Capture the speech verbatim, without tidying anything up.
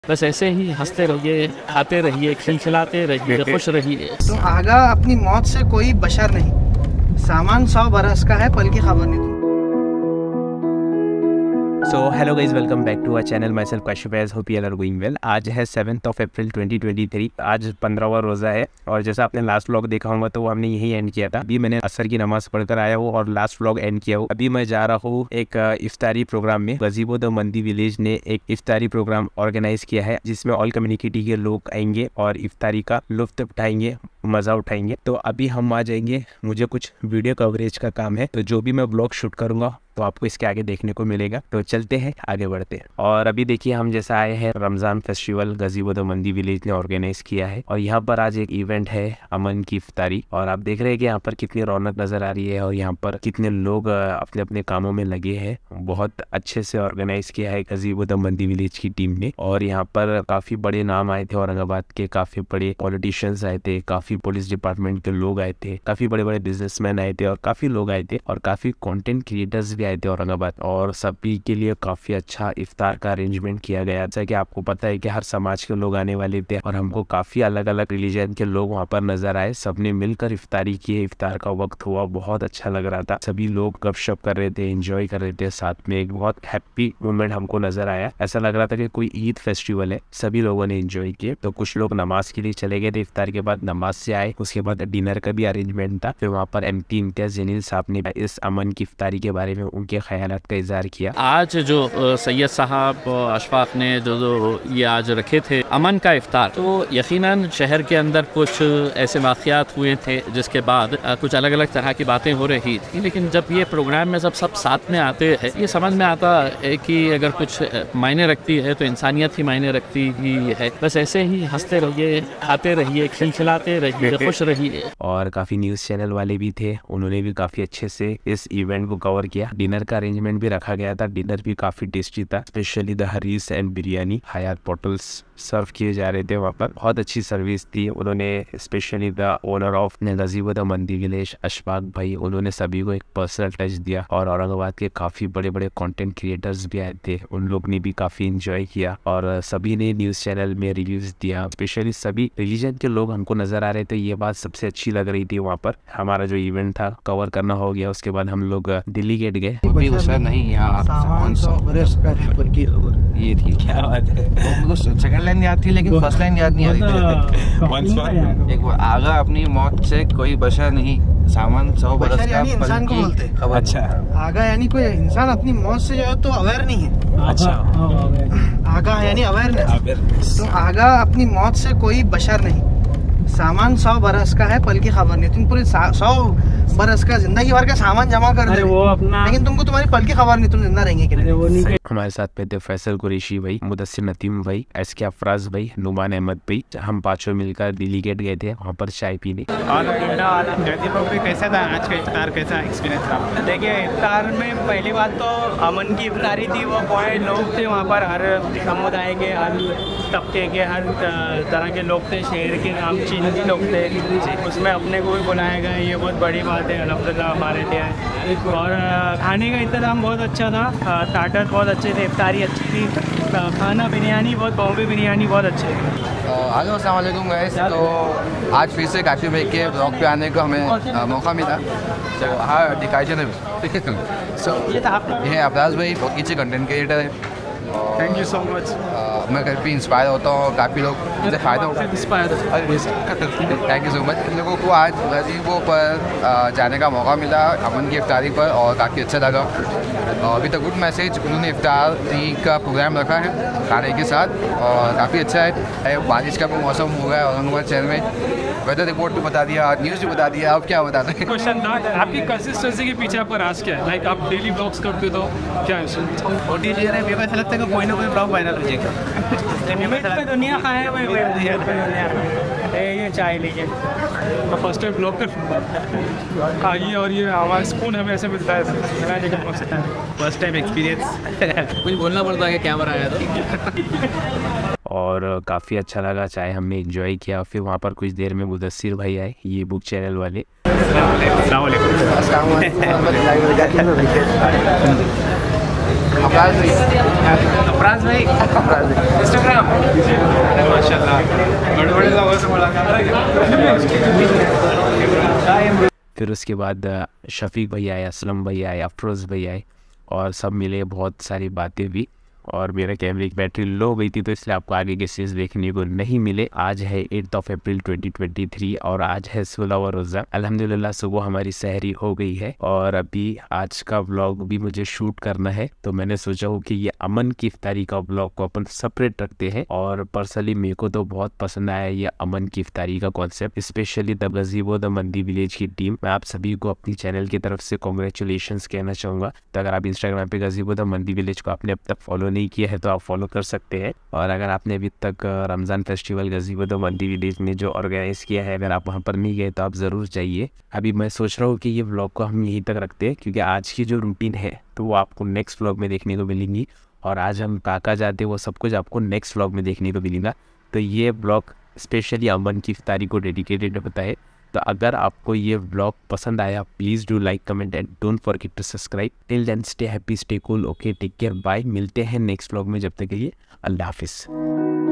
बस ऐसे ही हंसते रहिए, खाते रहिए, खिलखिलाते रहिए, खुश रहिए। तो आगा अपनी मौत से कोई बशर नहीं, सामान सौ बरस का है, पल की खबर नहीं। So hello guys, welcome back to our channel. My self Kashif एज, hope you are going well. आज है seventh of April twenty twenty three. आज पंद्रहवां रोज़ा है और जैसा आपने लास्ट व्लॉग देखा होगा तो हमने यही एंड किया था। अभी मैंने असर की नमाज पढ़कर आया हूँ और लास्ट व्लॉग एंड किया हूँ। अभी मैं जा रहा हूँ एक इफ्तारी प्रोग्राम में। गजीबो द मंदी विलेज ने एक इफ्तारी प्रोग्राम ऑर्गेनाइज किया है जिसमें ऑल कम्युनिटी के लोग आएंगे और इफ्तारी का लुत्फ उठाएंगे, मज़ा उठाएंगे। तो अभी हम आ जाएंगे, मुझे कुछ वीडियो कवरेज का काम है, तो जो भी मैं ब्लॉग शूट करूँगा तो आपको इसके आगे देखने को मिलेगा। तो चलते हैं, आगे बढ़ते हैं। और अभी देखिए हम जैसा आए हैं, Ramzan festival Gazebo the Mandi Village ने ऑर्गेनाइज किया है और यहाँ पर आज एक इवेंट है अमन की इफ्तारी। और आप देख रहे हैं कि यहाँ पर कितनी रौनक नज़र आ रही है और यहाँ पर कितने लोग अपने अपने कामों में लगे हैं। बहुत अच्छे से ऑर्गेनाइज किया है गजीबो द मंदी विलेज की टीम ने। और यहाँ पर काफ़ी बड़े नाम आए थे औरंगाबाद के, काफ़ी बड़े पॉलिटिशियंस आए थे, काफ़ी पुलिस डिपार्टमेंट के लोग आए थे, काफ़ी बड़े बड़े बिजनेसमैन आए थे और काफ़ी लोग आए थे और काफ़ी कॉन्टेंट क्रिएटर्स आए थे औरंगाबाद। और सभी के लिए काफी अच्छा इफ्तार का अरेंजमेंट किया गया। जैसा कि आपको पता है कि हर समाज के लोग आने वाले थे और हमको काफी अलग अलग रिलीजन के लोग वहाँ पर नजर आए। सबने मिलकर इफ्तारी की, इफ्तार का वक्त हुआ, बहुत अच्छा लग रहा था। सभी लोग गपशप कर रहे थे, एंजॉय कर रहे थे साथ में। एक बहुत हैप्पी मोमेंट हमको नजर आया। ऐसा लग रहा था कि कोई ईद फेस्टिवल है। सभी लोगों ने एंजॉय किए। तो कुछ लोग नमाज के लिए चले गए थे, इफ्तार के बाद नमाज से आए, उसके बाद डिनर का भी अरेंजमेंट था। फिर वहाँ पर एम पी इम्तियाज जलील साहब ने इस अमन की इफ्तारी के बारे में उनके ख्यालात का इजहार किया। आज जो सैयद साहब अशफाक ने जो जो ये आज रखे थे अमन का इफ्तार, तो यकीनन शहर के अंदर कुछ ऐसे वाक़यात हुए थे जिसके बाद कुछ अलग अलग तरह की बातें हो रही थी। लेकिन जब ये प्रोग्राम में जब सब साथ में आते हैं, ये समझ में आता है कि अगर कुछ मायने रखती है तो इंसानियत ही मायने रखती ही है। बस ऐसे ही हंसते रहिए, खाते रहिए, खिलखिलाते रहिए, खुश रहिए। और काफ़ी न्यूज़ चैनल वाले भी थे, उन्होंने भी काफ़ी अच्छे से इस इवेंट को कवर किया। डिनर का अरेंजमेंट भी रखा गया था। डिनर भी काफी टेस्टी था, specially the harees and biryani Hayat bottles serve किए जा रहे थे वहाँ पर। बहुत अच्छी सर्विस थी। उन्होंने specially the owner of Gazebo the Mandi Village Ashfaq भाई, उन्होंने सभी को एक पर्सनल टच दिया। और औरंगाबाद के काफी बड़े बड़े कंटेंट क्रिएटर्स भी आए थे, उन लोग ने भी काफी एंजॉय किया और सभी ने न्यूज चैनल में रिव्यूज दिया। स्पेशली सभी रिलीजन के लोग हमको नजर आ रहे थे, ये बात सबसे अच्छी लग रही थी। वहाँ पर हमारा जो इवेंट था कवर करना हो गया। उसके बाद हम लोग दिल्ली गेट गए। नहीं ये थी, क्या बात है। सेकंड लाइन याद थी लेकिन फर्स्ट लाइन याद नहीं आ रही थी। एक आगा अपनी मौत से कोई बशर नहीं, सामान सौ बरस का, इंसान को बोलते। अच्छा, आगा यानी कोई इंसान अपनी मौत से जो है तो अवेयर नहीं है। अच्छा, आगा यानी अवेयरनेस। तो आगा अपनी मौत से कोई बशर नहीं, सामान सौ बरस का है, पल की खबर नहीं। तुम पूरे सौ बरस का जिंदगी भर का सामान जमा कर दे, वो अपना, लेकिन तुमको तुम्हारी पल की खबर नहीं, तुम जिंदा रहेंगे कि नहीं। हमारे साथ पे थे फैसल कुरैशी भाई, मुदस्सिर नतीम भाई, एस के अफराज भाई, नुमान अहमद भाई। हम पांचों मिलकर दिल्ली गेट गए थे वहाँ पर चाय पीने। कैसा था आज का इफ्तार, कैसा एक्सपीरियंस था? देखिए, इफ्तार में पहली बात तो अमन की इफ्तारी थी। वो बहुत लोग थे वहाँ पर, हर समुदाय के, हर तबके के, हर तरह के लोग थे। शहर के नाम चीनी लोग थे, उसमें अपने को भी बुलाया गया। ये बहुत बड़ी बात है अल्हम्दुलिल्लाह हमारे लिए। और खाने का इंतज़ाम बहुत अच्छा था, स्टार्टर बहुत अच्छे थे, इफ्तारी अच्छी थी, खाना बिरयानी बहुत, बॉम्बे बिरयानी बहुत अच्छे थे। हेलो अस्सलाम वालेकुम गाइस। तो आज फिर से काशिफ भाई के ब्लॉग पे आने को हमें आ, मौका मिला। तो हाँ, दिखाई चले सो ये अफराज भाई बहुत अच्छे कंटेंट क्रिएटर है। Thank you so much. मैं काफ़ी इंस्पायर होता हूँ, काफ़ी लोग मुझे फ़ायदा होता है। Thank you so much. इन लोगों को आज गजीबो पर जाने का मौका मिला अमन की इफ्तारी पर और काफ़ी अच्छा लगा। अभी तक गुड मैसेज, उन्होंने इफ्तारी का प्रोग्राम रखा है खाने के साथ और काफ़ी अच्छा है। बारिश का भी मौसम हो गया है औरंगाबाद शहर में। वेदर रिपोर्ट भी बता दिया, न्यूज़ भी बता दिया, आप क्या बताते हैं? क्वेश्चन था आपकी कंसिस्टेंसी के पीछे आपका राज क्या है? लाइक आप डेली ब्लॉग्स करते हो तो क्या है? ओ टी जी है, मेरे को ऐसा लगता है कि कोई ना कोई ब्लॉग वायरल हो जाएगा। दुनिया खाए ये चाय लीजिए, मैं फर्स्ट टाइम ब्लॉग कर खाइए और ये हमारा स्पून हमें ऐसे मिलता है। फर्स्ट टाइम एक्सपीरियंस, कुछ बोलना पड़ता है कैमरा आया तो। और काफ़ी अच्छा लगा, चाय हमने एंजॉय किया। फिर वहाँ पर कुछ देर में मुदस्सिर भाई आए, ये बुक चैनल वाले। अपराध भाई अफराज भाई अपराध भाई इंस्टाग्राम माशाल्लाह बड़े बड़े लोगों से मुलाकात। फिर उसके बाद शफीक भैया आए, असलम भैया आए, अफरोज़ भैया आए और सब मिले, बहुत सारी बातें भी। और मेरे कैमरे की बैटरी लो हो गई थी तो इसलिए आपको आगे के सीन्स देखने को नहीं मिले। आज है eighth of April twenty twenty three और आज है सोलहवां रोज़ा। अल्हम्दुलिल्लाह सुबह हमारी सहरी हो गई है और अभी आज का व्लॉग भी मुझे शूट करना है, तो मैंने सोचा हो कि ये अमन की इफ्तारी का व्लॉग को अपन सेपरेट रखते हैं। और पर्सनली मेरे को तो बहुत पसंद आया ये अमन की इफ्तारी का concept, specially the Gazebo the Mandi Village की टीम। मैं आप सभी को अपनी चैनल की तरफ से कॉन्ग्रेचुलेशंस कहना चाहूँगा। तो अगर आप इंस्टाग्राम पे गज़ीबो द मंदी विलेज को आपने अब तक फॉलो नहीं किया है तो आप फॉलो कर सकते हैं। और अगर आपने अभी तक Ramzan festival Gazebo the Mandi Village में जो ऑर्गेनाइज़ किया है, अगर आप वहाँ पर नहीं गए तो आप ज़रूर जाइए। अभी मैं सोच रहा हूँ कि ये व्लॉग को हम यहीं तक रखते हैं क्योंकि आज की जो रूटीन है तो वो आपको नेक्स्ट व्लॉग में देखने को मिलेंगी और आज हम काका जाते वो सब कुछ आपको नेक्स्ट व्लॉग में देखने को मिलेगा। तो ये व्लॉग स्पेशली अमन की इफ्तारी को डेडिकेटेड होता है। तो अगर आपको ये व्लॉग पसंद आया please do like, comment and don't forget to subscribe. Till then stay happy, stay cool, okay, take care, bye. मिलते हैं नेक्स्ट व्लॉग में, जब तक के लिए अल्लाह हाफिज़।